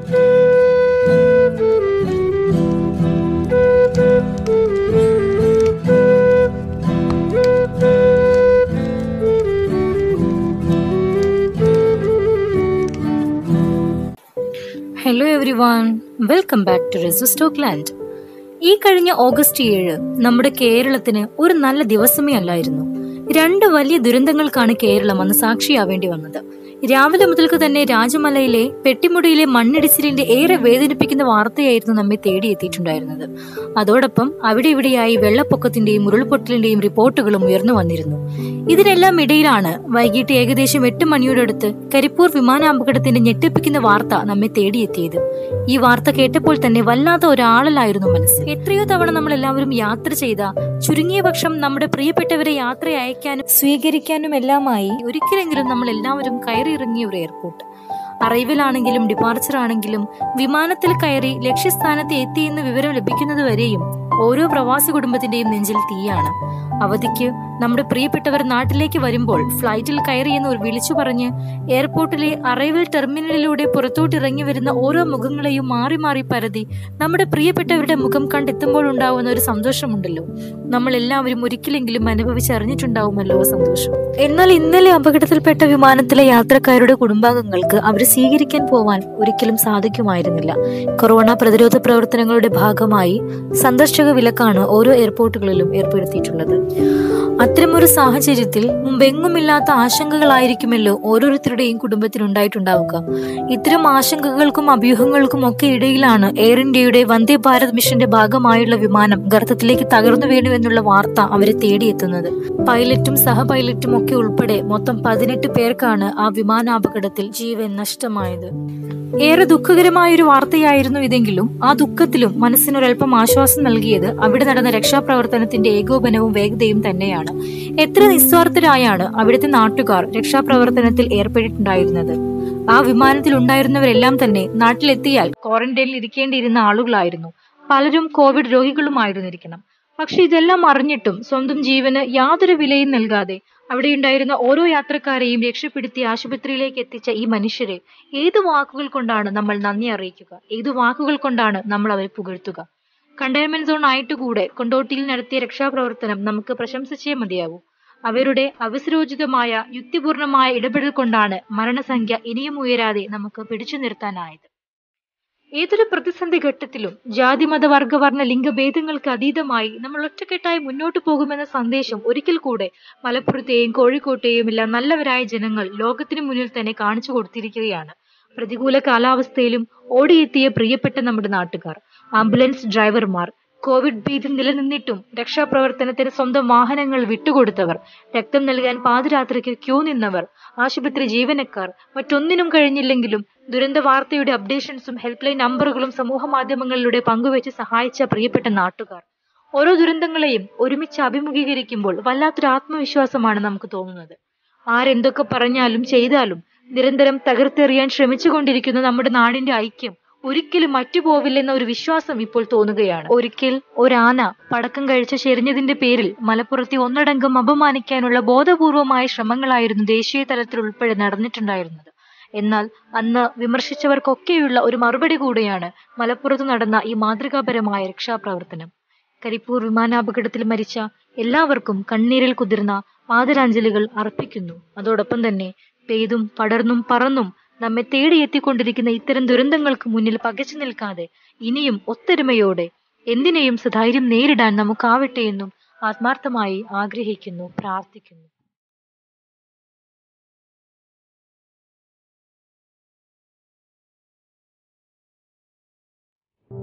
Hello everyone, welcome back to റെസിസ്റ്റോക്ലാൻഡ്. ഈ കഴിഞ്ഞ ഓഗസ്റ്റ് 7 നമ്മുടെ കേരളത്തിന് ഒരു നല്ല ദിവസമേ അല്ലായിരുന്നു. 2 വലിയ ദുരന്തങ്ങൾക്കാണ് കേരളം അന്ന് സാക്ഷിയാവേണ്ടി വന്നത്. രാവിലെ മുതൽക്ക് തന്നെ രാജമലയിലെ പെട്ടിമുടിയിലെ മണ്ണിടിച്ചിലിന്റെ ഏറെ വേദനിപ്പിക്കുന്ന വാർത്തയായിരുന്നു നമ്മെ തേടിയെത്തിയിട്ടുണ്ടായിരുന്നത്. അതോടൊപ്പം അവിടെ ഇവിടെയായി വെള്ളപ്പൊക്കത്തിന്റെയും ഉരുൾപൊട്ടലിന്റെയും റിപ്പോർട്ടുകളും ഉയർന്നു വന്നിരുന്നു. ഇതിനെല്ലാം ഇടയിലാണ് വൈകിട്ട് ഏകദേശം 8 മണിയോടടുത്ത് കരിപ്പൂർ വിമാനാപകടത്തിന്റെ ഞെട്ടിപ്പിക്കുന്ന വാർത്ത നമ്മെ തേടിയെത്തിയത്. ഈ വാർത്ത കേട്ടപ്പോൾ തന്നെ വല്ലാത്ത ഒരാളലായിരുന്നു മനസ്സ്. എത്രയോ തവണ നമ്മൾ എല്ലാവരും യാത്ര ചെയ്ത, ചുരുങ്ങിയ പക്ഷം നമ്മുടെ പ്രിയപ്പെട്ടവരെ യാത്ര അയക്കാനും സ്വീകരിക്കാനും എല്ലാമായി ഒരിക്കലെങ്കിലും നമ്മൾ എല്ലാവരും കയറിയിറങ്ങിയ ഒരു എയർപോർട്ട്. അറൈവലാണെങ്കിലും ഡിപ്പാർച്ചർ ആണെങ്കിലും വിമാനത്തിൽ കയറി ലക്ഷ്യസ്ഥാനത്ത് എത്തിയെന്ന് വിവരം ലഭിക്കുന്നതുവരെയും ഓരോ പ്രവാസി കുടുംബത്തിന്റെയും നെഞ്ചിൽ തീയാണ്. അവധിക്ക് നമ്മുടെ പ്രിയപ്പെട്ടവർ നാട്ടിലേക്ക് വരുമ്പോൾ ഫ്ലൈറ്റിൽ കയറിയെന്ന് ഒരു വിളിച്ചു പറഞ്ഞ് എയർപോർട്ടിലെ അറൈവൽ ടെർമിനലിലൂടെ പുറത്തോട്ടിറങ്ങി വരുന്ന ഓരോ മുഖങ്ങളെയും മാറി മാറി പരതി നമ്മുടെ പ്രിയപ്പെട്ടവരുടെ മുഖം കണ്ടെത്തുമ്പോഴുണ്ടാവുന്ന ഒരു സന്തോഷമുണ്ടല്ലോ, നമ്മൾ എല്ലാവരും ഒരിക്കലെങ്കിലും അനുഭവിച്ചറിഞ്ഞിട്ടുണ്ടാവുമല്ലോ സന്തോഷം. എന്നാൽ ഇന്നലെ അപകടത്തിൽപ്പെട്ട വിമാനത്തിലെ യാത്രക്കാരുടെ കുടുംബാംഗങ്ങൾക്ക് അവരെ സ്വീകരിക്കാൻ പോവാൻ ഒരിക്കലും സാധിക്കുമായിരുന്നില്ല. കൊറോണ പ്രതിരോധ പ്രവർത്തനങ്ങളുടെ ഭാഗമായി സന്ദർശക വിലക്കാണ് ഓരോ എയർപോർട്ടുകളിലും ഏർപ്പെടുത്തിയിട്ടുള്ളത്. അത്തരമൊരു സാഹചര്യത്തിൽ മുമ്പെങ്ങുമില്ലാത്ത ആശങ്കകളായിരിക്കുമല്ലോ ഓരോരുത്തരുടെയും കുടുംബത്തിനുണ്ടായിട്ടുണ്ടാവുക. ഇത്തരം ആശങ്കകൾക്കും അഭ്യൂഹങ്ങൾക്കും ഒക്കെ ഇടയിലാണ് എയർ ഇന്ത്യയുടെ വന്ദേ ഭാരത് മിഷന്റെ ഭാഗമായുള്ള വിമാനം ഗർത്തത്തിലേക്ക് തകർന്നു വീണുവെന്നുള്ള വാർത്ത അവരെ തേടിയെത്തുന്നത്. പൈലറ്റും സഹപൈലറ്റും ഒക്കെ ഉൾപ്പെടെ മൊത്തം 18 പേർക്കാണ് ആ വിമാനാപകടത്തിൽ ജീവൻ നഷ്ടമായത്. ഏറെ ദുഃഖകരമായൊരു വാർത്തയായിരുന്നു ഇതെങ്കിലും ആ ദുഃഖത്തിലും മനസ്സിനൊരൽപ്പം ആശ്വാസം നൽകിയത് അവിടെ നടന്ന രക്ഷാപ്രവർത്തനത്തിന്റെ ഏകോപനവും വേഗതയും തന്നെയാണ്. എത്ര നിസ്വാർത്ഥരായാണ് അവിടുത്തെ നാട്ടുകാർ രക്ഷാപ്രവർത്തനത്തിൽ ഏർപ്പെട്ടിട്ടുണ്ടായിരുന്നത്. ആ വിമാനത്തിൽ ഉണ്ടായിരുന്നവരെല്ലാം തന്നെ നാട്ടിലെത്തിയാൽ ക്വാറന്റൈനിൽ ഇരിക്കേണ്ടിയിരുന്ന ആളുകളായിരുന്നു. പലരും കോവിഡ് രോഗികളുമായിരുന്നിരിക്കണം. പക്ഷെ ഇതെല്ലാം അറിഞ്ഞിട്ടും സ്വന്തം ജീവന് യാതൊരു വിലയും നൽകാതെ അവിടെയുണ്ടായിരുന്ന ഓരോ യാത്രക്കാരെയും രക്ഷപ്പെടുത്തി ആശുപത്രിയിലേക്ക് എത്തിച്ച ഈ മനുഷ്യരെ ഏതു വാക്കുകൾ കൊണ്ടാണ് നമ്മൾ നന്ദി അറിയിക്കുക? ഏതു വാക്കുകൾ കൊണ്ടാണ് നമ്മൾ അവരെ പുകഴ്ത്തുക? കണ്ടെയ്ൻമെന്റ് സോൺ ആയിട്ടുകൂടെ കൊണ്ടോട്ടിയിൽ നടത്തിയ രക്ഷാപ്രവർത്തനം നമുക്ക് പ്രശംസിച്ചേ മതിയാവൂ. അവരുടെ അവസരോചിതമായ യുക്തിപൂർണമായ ഇടപെടൽ കൊണ്ടാണ് മരണസംഖ്യ ഇനിയും ഉയരാതെ നമുക്ക് പിടിച്ചു നിർത്താനായത്. ഏതൊരു പ്രതിസന്ധി ഘട്ടത്തിലും ജാതി മത വർഗ വർണ്ണ ലിംഗഭേദങ്ങൾക്ക് അതീതമായി നമ്മൾ ഒറ്റക്കെട്ടായി മുന്നോട്ടു പോകുമെന്ന സന്ദേശം ഒരിക്കൽ കൂടെ മലപ്പുറത്തെയും കോഴിക്കോട്ടെയും എല്ലാം നല്ലവരായ ജനങ്ങൾ ലോകത്തിനു മുന്നിൽ തന്നെ കാണിച്ചു കൊടുത്തിരിക്കുകയാണ്. പ്രതികൂല കാലാവസ്ഥയിലും ഓടിയെത്തിയ പ്രിയപ്പെട്ട നമ്മുടെ നാട്ടുകാർ, ആംബുലൻസ് ഡ്രൈവർമാർ, കോവിഡ് ഭീതി നിലനിന്നിട്ടും രക്ഷാപ്രവർത്തനത്തിന് സ്വന്തം വാഹനങ്ങൾ വിട്ടുകൊടുത്തവർ, രക്തം നൽകാൻ പാതിരാത്രിക്ക് ക്യൂ നിന്നവർ, ആശുപത്രി ജീവനക്കാർ, മറ്റൊന്നിനും കഴിഞ്ഞില്ലെങ്കിലും ദുരന്ത വാർത്തയുടെ അപ്ഡേഷൻസും ഹെൽപ്പ് ലൈൻ നമ്പറുകളും സമൂഹ മാധ്യമങ്ങളിലൂടെ പങ്കുവെച്ച് സഹായിച്ച പ്രിയപ്പെട്ട നാട്ടുകാർ. ഓരോ ദുരന്തങ്ങളെയും ഒരുമിച്ച് അഭിമുഖീകരിക്കുമ്പോൾ വല്ലാത്തൊരു ആത്മവിശ്വാസമാണ് നമുക്ക് തോന്നുന്നത്. ആരെന്തൊക്കെ പറഞ്ഞാലും ചെയ്താലും നിരന്തരം തകർത്തെറിയാൻ ശ്രമിച്ചുകൊണ്ടിരിക്കുന്ന നമ്മുടെ നാടിന്റെ ഐക്യം ഒരിക്കലും മറ്റുപോവില്ലെന്ന ഒരു വിശ്വാസം ഇപ്പോൾ തോന്നുകയാണ്. ഒരിക്കൽ ഒരാന പടക്കം കഴിച്ച് ചെരിഞ്ഞതിന്റെ പേരിൽ മലപ്പുറത്തെ ഒന്നടങ്കം അപമാനിക്കാനുള്ള ബോധപൂർവമായ ശ്രമങ്ങളായിരുന്നു ദേശീയ തലത്തിൽ ഉൾപ്പെടെ നടന്നിട്ടുണ്ടായിരുന്നത്. എന്നാൽ അന്ന് വിമർശിച്ചവർക്കൊക്കെയുള്ള ഒരു മറുപടി കൂടെയാണ് മലപ്പുറത്ത് നടന്ന ഈ മാതൃകാപരമായ രക്ഷാപ്രവർത്തനം. കരിപ്പൂർ വിമാനാപകടത്തിൽ മരിച്ച എല്ലാവർക്കും കണ്ണീരിൽ കുതിർന്ന ആദരാഞ്ജലികൾ അർപ്പിക്കുന്നു. അതോടൊപ്പം തന്നെ പെയ്തും പടർന്നും പറന്നും നമ്മെ തേടിയെത്തിക്കൊണ്ടിരിക്കുന്ന ഇത്തരം ദുരന്തങ്ങൾക്ക് മുന്നിൽ പകച്ചു നിൽക്കാതെ ഇനിയും ഒത്തൊരുമയോടെ എന്തിനേയും സധൈര്യം നേരിടാൻ നമുക്കാവട്ടെ എന്നും ആത്മാർത്ഥമായി ആഗ്രഹിക്കുന്നു, പ്രാർത്ഥിക്കുന്നു.